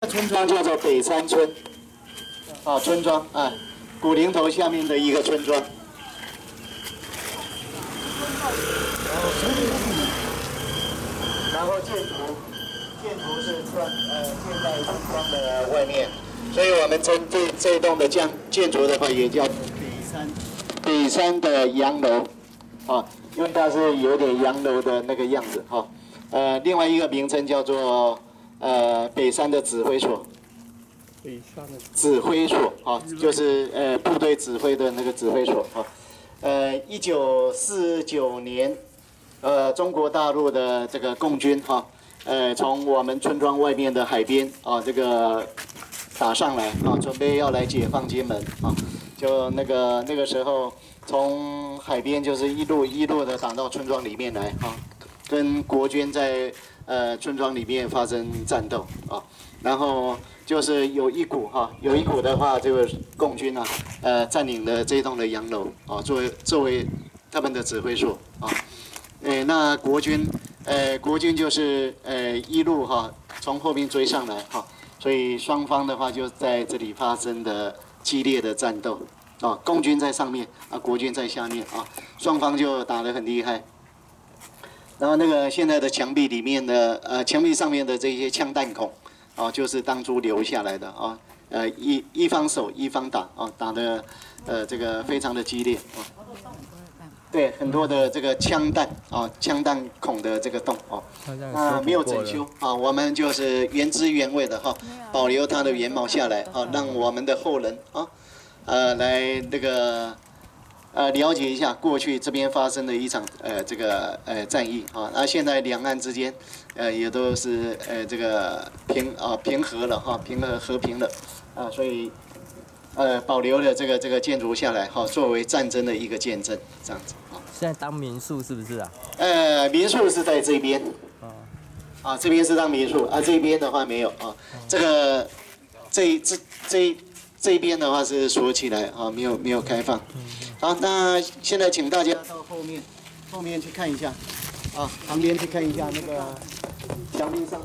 村庄叫做北山村，啊，村庄啊，古林头下面的一个村庄。然后建筑是建在村庄的外面，所以我们称这一栋的建筑的话也叫北山的洋楼，啊，因为它是有点洋楼的那个样子哈。另外一个名称叫做北山的指挥所。北山的指挥所啊，就是部队指挥的那个指挥所啊。1949年，中国大陆的这个共军哈，从我们村庄外面的海边啊，这个打上来啊，准备要来解放金门啊，就那个时候从海边就是一路的打到村庄里面来啊，跟国军在村庄里面发生战斗啊，然后就是有一股的话，这个共军啊，占领了这栋的洋楼啊，作为他们的指挥所啊，那国军就是一路从后面追上来哈，所以双方的话就在这里发生的激烈的战斗啊，共军在上面啊，国军在下面啊，双方就打得很厉害。然后那个现在的墙壁里面的墙壁上面的这些枪弹孔，哦，就是当初留下来的啊，一方守一方打啊，打的这个非常的激烈啊。对，很多的这个枪弹啊，枪弹孔的这个洞哦，没有整修啊，我们就是原汁原味的哈，保留它的原貌下来啊，让我们的后人啊，来那个。了解一下过去这边发生的一场这个战役啊，那现在两岸之间也都是这个平和了哈，和平了啊，所以保留了这个建筑下来哈，作为战争的一个见证，这样子啊。 现在当民宿是不是啊？ 民宿是在这边，啊，这边是当民宿啊，这边的话没有啊，这个这一边的话是锁起来啊，没有开放。好，那现在请大家到后面去看一下，啊，旁边去看一下那个墙壁上。